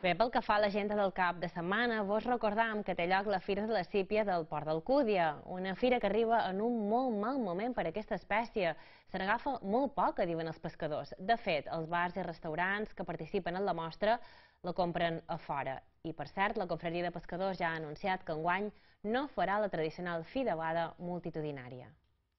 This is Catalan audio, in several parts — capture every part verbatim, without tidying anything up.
Bé, pel que fa a l'agenda del cap de setmana, vos recordam que té lloc la Fira de la Sípia del Port d'Alcúdia, una fira que arriba en un molt mal moment per a aquesta espècie. Se n'agafa molt poc, diuen els pescadors. De fet, els bars i restaurants que participen en la mostra la compren a fora. I, per cert, la Confraria de Pescadors ja ha anunciat que enguany no farà la tradicional fideuada multitudinària.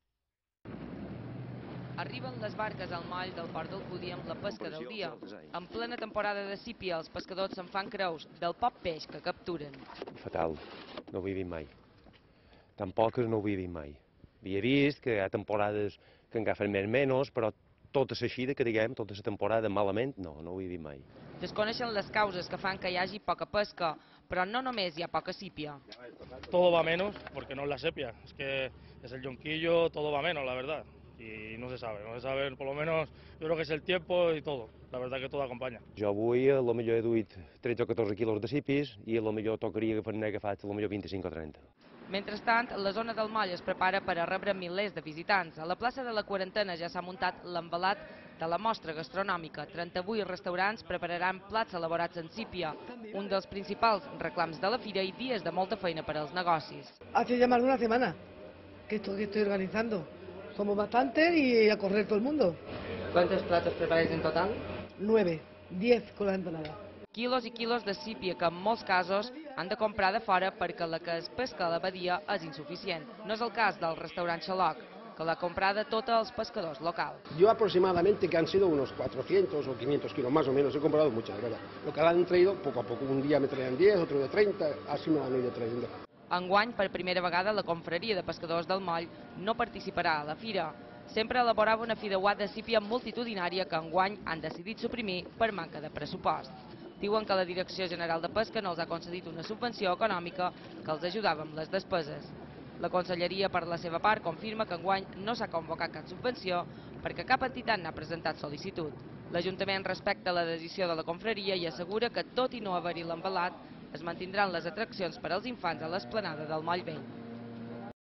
Arriben les barques al moll del Port d'Alcúdia amb la pesca del dia. En plena temporada de sípia, els pescadors se'n fan creus del poc peix que capturen. Fatal, no ho havia vist mai. Tampoc no ho havia vist mai. Havia vist que hi ha temporades que en agafen més menys, però tota la xida que diguem, tota la temporada malament, no, no ho havia vist mai. Desconeixen les causes que fan que hi hagi poca pesca, però no només hi ha poca sípia. Todo va menos porque no es la sepia, es que es el yonquillo, todo va menos, la verdad. Y no se sabe, no se sabe, por lo menos yo creo que es el tiempo y todo, la verdad que todo acompaña. Jo avui a lo millor he duit tretze o catorze quilos de sípis i a lo millor tocaria n'he agafat a lo millor vint-i-cinc o trenta. Mentrestant, la zona del moll es prepara per a rebre milers de visitants. A la plaça de la Quarantena ja s'ha muntat l'envelat de la mostra gastronòmica. trenta-vuit restaurants prepararan plats elaborats en sípia, un dels principals reclams de la fira i dies de molta feina per als negocis. Hace ya más de una semana que esto que estoy organizando. Somos bastantes y a correr todo el mundo. ¿Cuántos platos preparáis en total? Nueve, diez con la empanada. Quilos i quilos de sípia que en molts casos han de comprar de fora perquè la que es pesca a la badia és insuficient. No és el cas del restaurant Xaloc, que l'ha comprada tota als pescadors locals. Yo aproximadamente, que han sido unos cuatrocientos o quinientos kilos más o menos, he comprado muchas, ¿verdad? Lo que han traído poco a poco, un día me traían diez, otro de treinta, así me han ido trayendo. Enguany, per primera vegada, la Confraria de Pescadors del Moll no participarà a la fira. Sempre elaborava una fideuada de sípia multitudinària que enguany han decidit suprimir per manca de pressupost. Diuen que la Direcció General de Pesca no els ha concedit una subvenció econòmica que els ajudava amb les despeses. La Conselleria, per la seva part, confirma que enguany no s'ha convocat cap subvenció perquè cap entitat n'ha presentat sol·licitud. L'Ajuntament respecta la decisió de la Confraria i assegura que, tot i no haver-hi l'envelat, es mantindran les atraccions per als infants a l'esplanada del Moll Vell.